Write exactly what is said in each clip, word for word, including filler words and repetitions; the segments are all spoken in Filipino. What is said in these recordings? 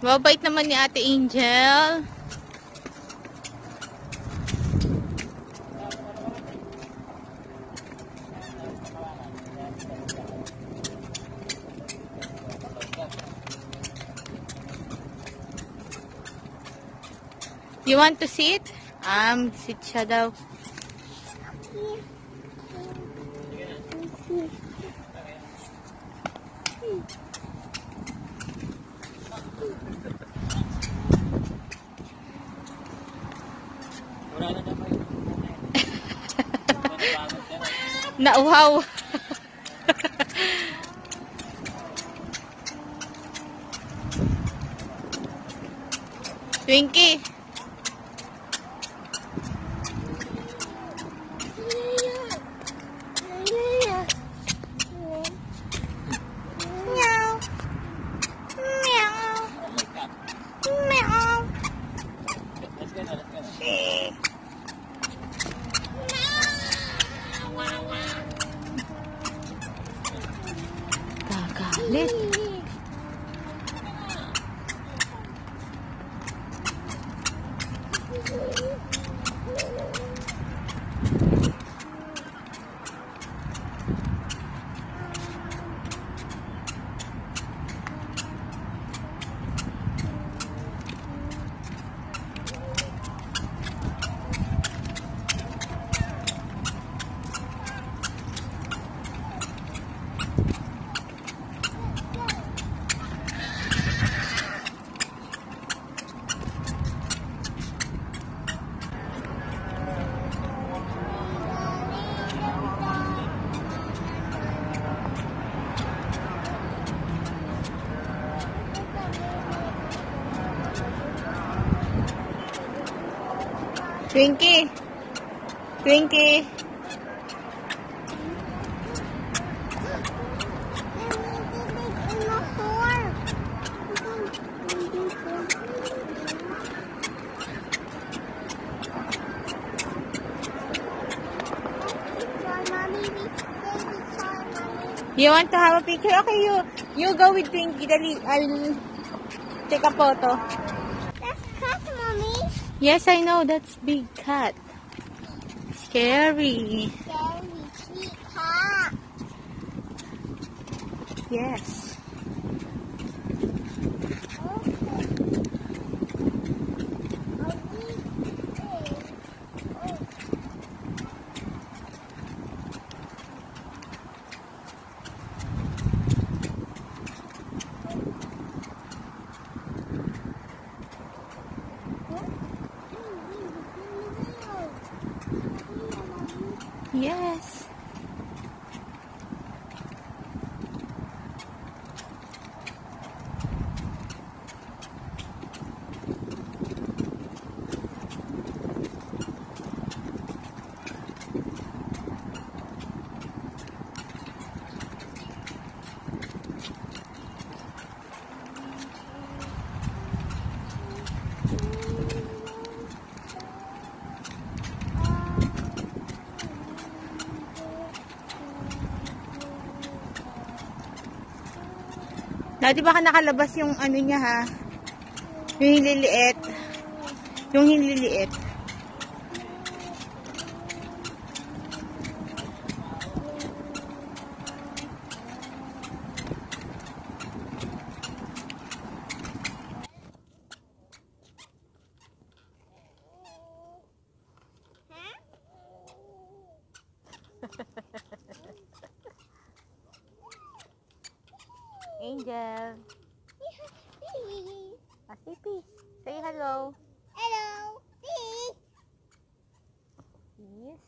Mabait naman ni Ate Angel. You want to sit? Um, sit siya daw. Nauhaw. Twinkie. Kagalit. Twinkie. Twinkie. You want to have a picture? Okay, you you go with Twinkie. Dali, I'll take a photo. That's cat, Mommy. Yes, I know. That's big cat. Scary. Scary, sweet cat. Yes. Yes. Dati baka nakalabas yung ano niya ha. Yung hililiit. Yung hililiit. Angel. Ah, say peace. Say hello. Hello. Peace. Peace.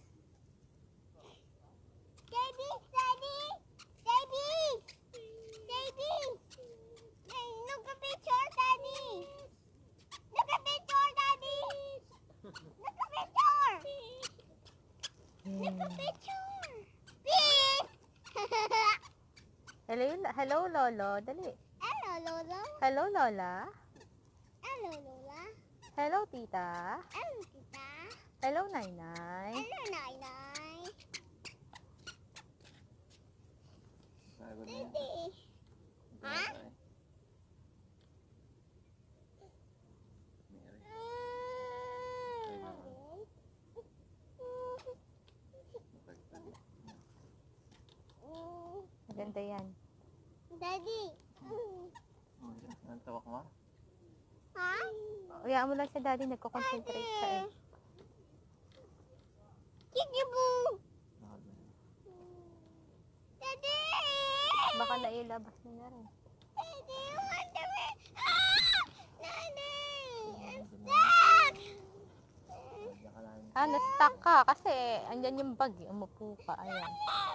Daddy, Daddy. Daddy. Daddy. Look a picture, Daddy. Look a picture, Daddy. Look a picture. Look a picture. Peace. Hello, hello Lolo. Dali. Hello, Lola. Hello Lola. Hello, Lola. Hello Tita. Hello, Tita. Hello Nainay. Hello, Nainay. Daddy. Ha? maganda yan. Daddy. Ang tawak mo? Ha? Uyaan mo lang siya, daddy. Nagko-concentrate siya eh. Kikiboo. Daddy. Baka nailabas niya na rin. Daddy, what the heck? Ah! Daddy! I'm stuck! Ah, na-stuck ka kasi andyan yung bag eh. Umupo ka. Ayan.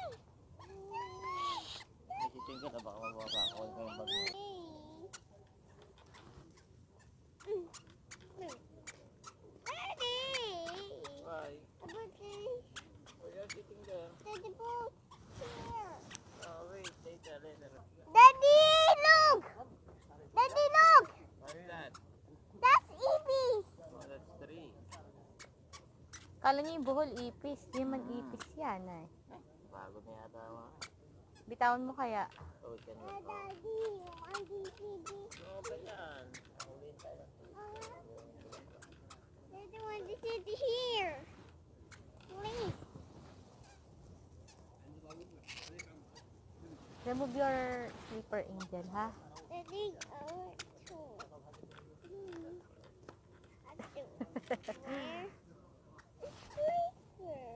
Isitin ka na baka mababa ako yung bag mo. Daddy! Why? About this. Oh, you're sitting there. Daddy, put here. Oh, wait. Later, later. Daddy, look! Daddy, look! What is that? That's Ibis. Oh, that's three. Kala niyo yung buhol ipis. Di man ipis yan eh. Bago na yata ako. Bitawan mo kaya. Oh, we can Ah, go. Daddy, one, two, three, four. Ano ba yan? Ulit tayo. Daddy, want to sit here. Please. Remove your slipper, Angel, ha? Daddy, I want to. Hmm. I do. Where? It's right here.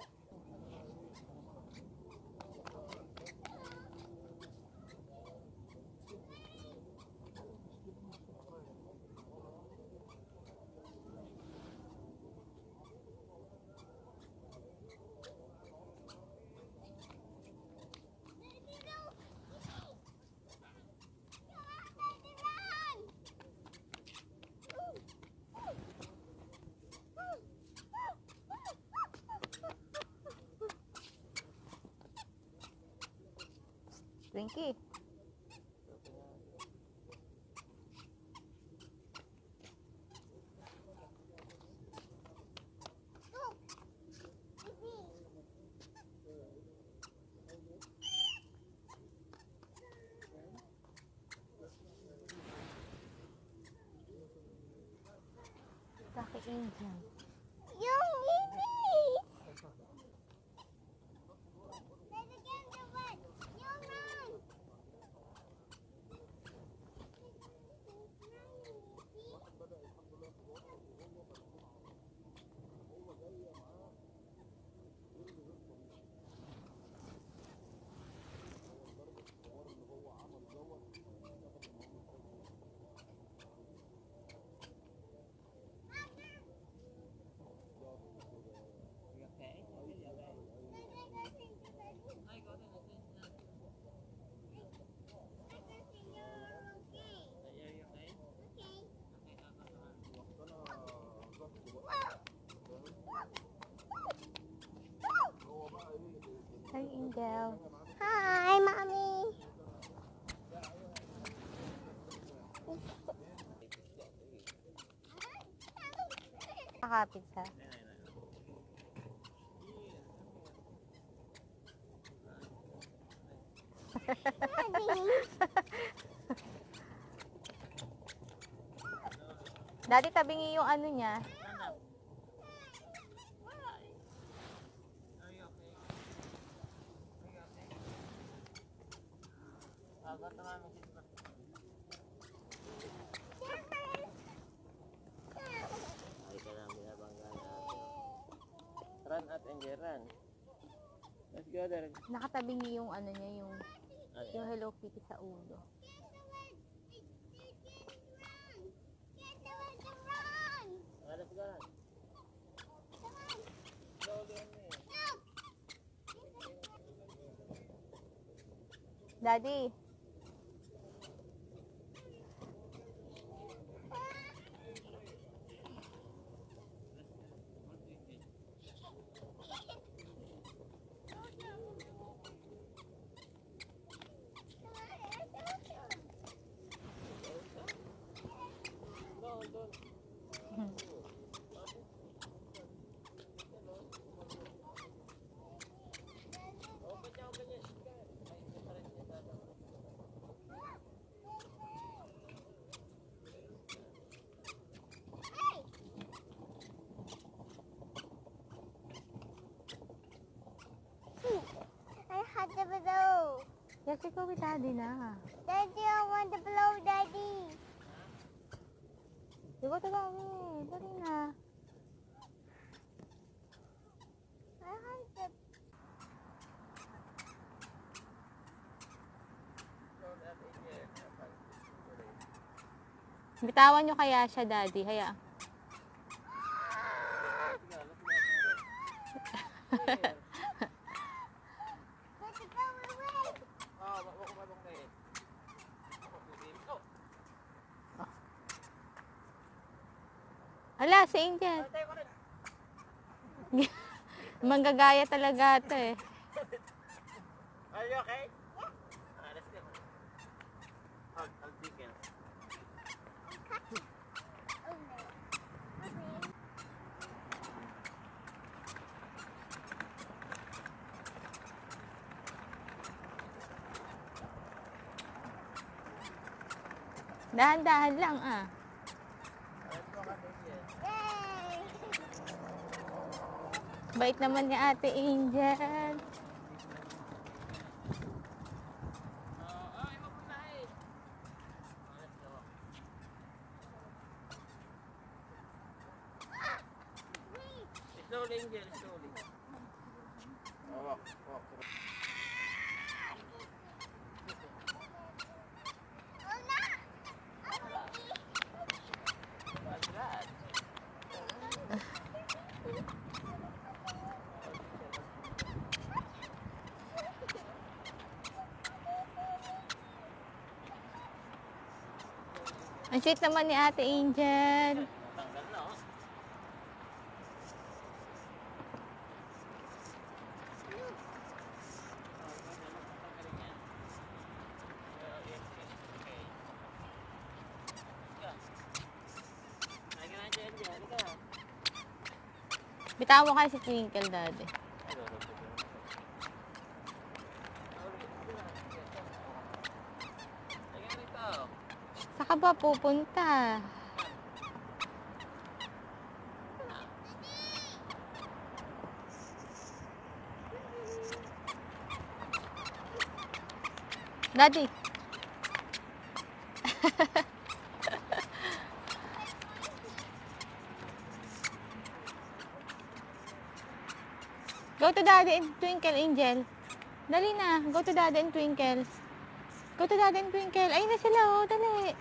Daddy, go! Daddy, run! Twinkie. Look! Baby. Lucky Angel. Yung Ibis! Daddy, get the one. Yung run! You okay? Oh, you okay? Are you okay? Hi, Angel. Hi, mommy. Nakakapit siya. Daddy, tabingi yung ano niya. Are you okay? Are you okay? Ah, got the mami sit back. Ay ka lang binabangga natin. Run at Angel, run. Let's go there. Nakatabingi yung ano niya, yung, Ano yung yan? Hello Kitty sa ulo. Ah, let's go run. Slowly on me. Daddy. Go, go. Open niya, open niya. Ay, ito pa rin. Ito, ito. Ate, go with Daddy na. Daddy, I want to blow Daddy. Go to Daddy. Dali na. I want to. Bitawan nyo kaya siya, Daddy. Haya. Let's go away. Hala, si Angel. Manggagaya talaga ito eh. Are you okay? Yeah. Ah, let's go. Hug, hug, Deacon. Dahan-dahan lang ah. Yay! Bait naman ni Ate Angel. Slowly, Angel, slowly. Oh, walk, walk. Oh, no! What's that? Ang sweet naman ni Ate Angel. Tanggal na, oh. Bitawan mo kayo si Twinkle, Daddy. Saan ka ba pupunta? Daddy. Go to Daddy and Twinkle, Angel. Dali na. Go to Daddy and Twinkle. Go to Daddy and Twinkle. Ayun na sila, oh. Dali.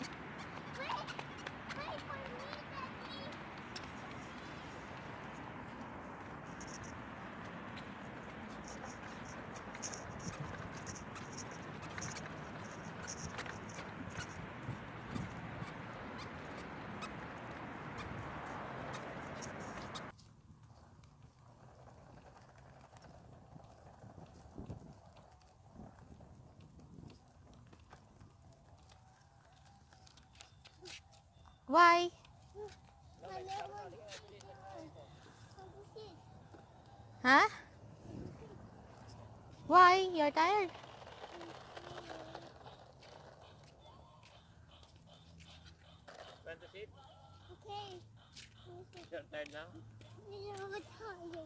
Why? Huh? Why? You're tired? Want to sit? Okay. You're tired now? I'm tired.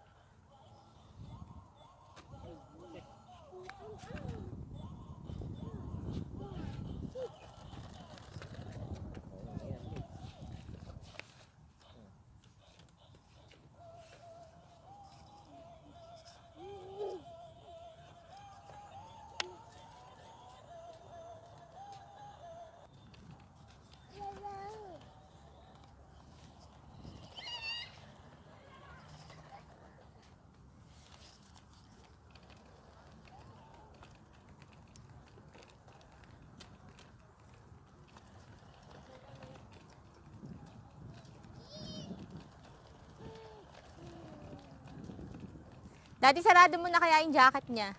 Daddy, sarado mo na kaya yung jacket niya.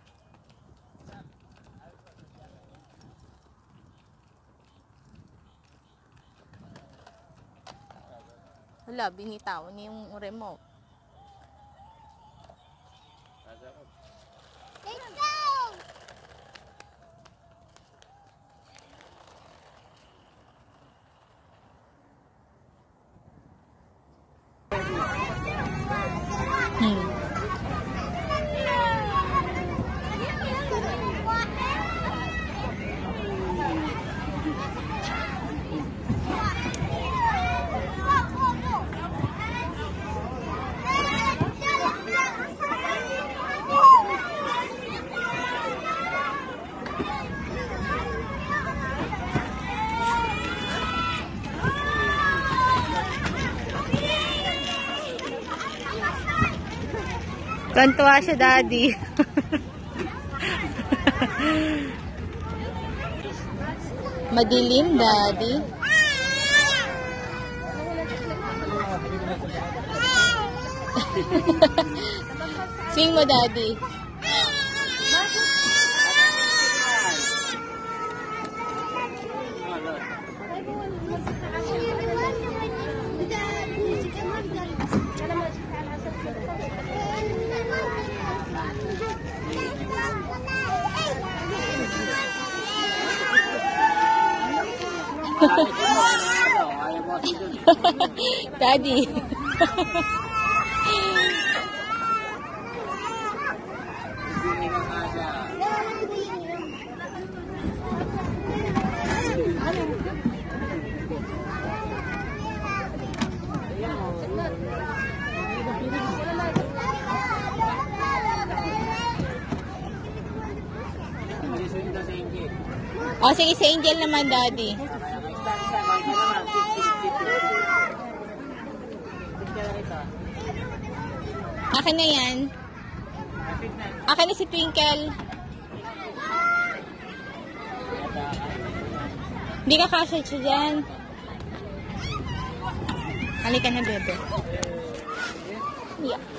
Wala, binitawan niya yung remote. Let's go! Hmm. Tantuwa siya, Daddy. Madilim, Daddy. Swing mo, Daddy. Daddy. Oh, sige, si Angel naman, Daddy. Akin na yan. Akin na si Twinkle. Hindi ka kasya siya dyan. Halika na, bebe. Yeah.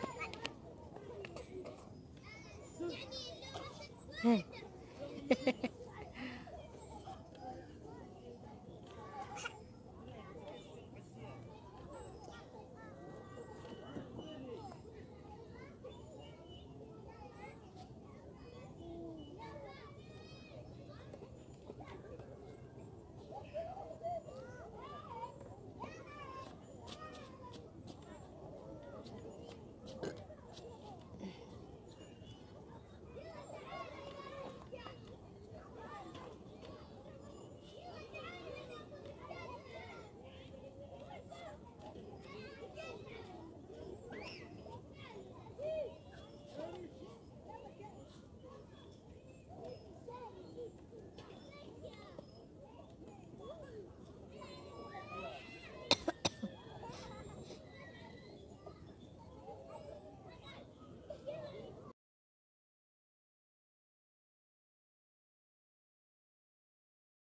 Hey.